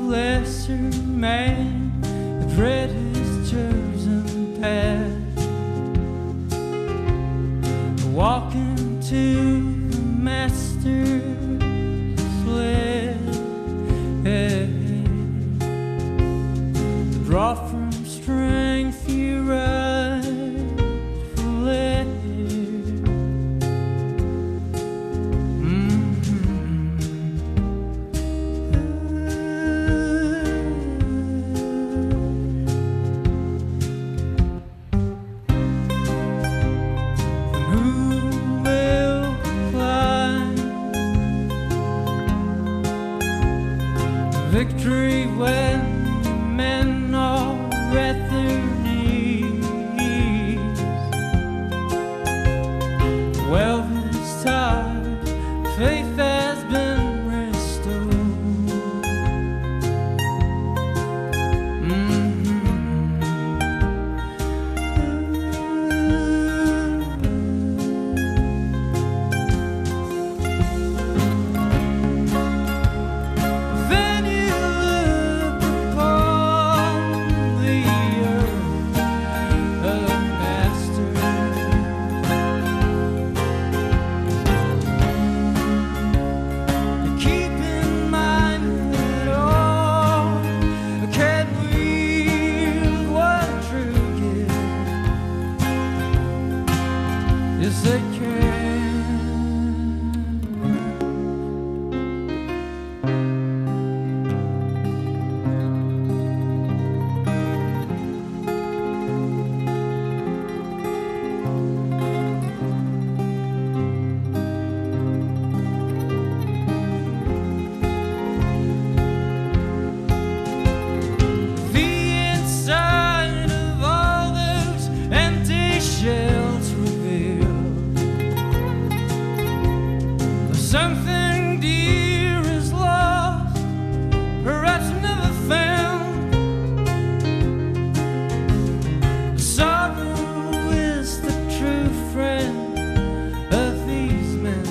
lesser man had read his chosen path, walking to the master's sled. Draw from strength you rightful heir. Victory when men are at their knees. Well, this time faith has been restored. Yes, they can. The inside of all those empty shells revealed something dear is lost, perhaps never found. Sorrow is the true friend of these men.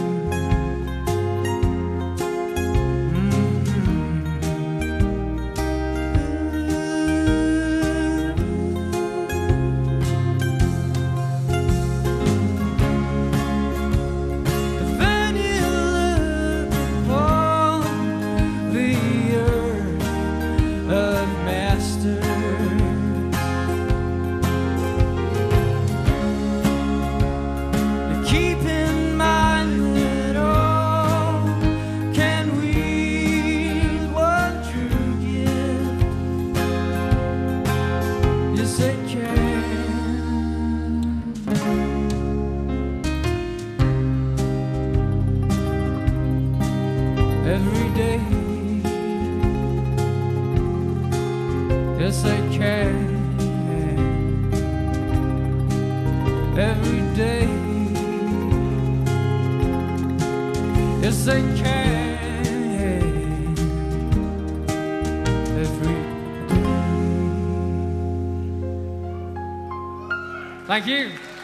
Keep in mind that all can wield one true gift. Yes, they can. Every day. Yes, they can. Every day. Yes, they can. Every day. Thank you.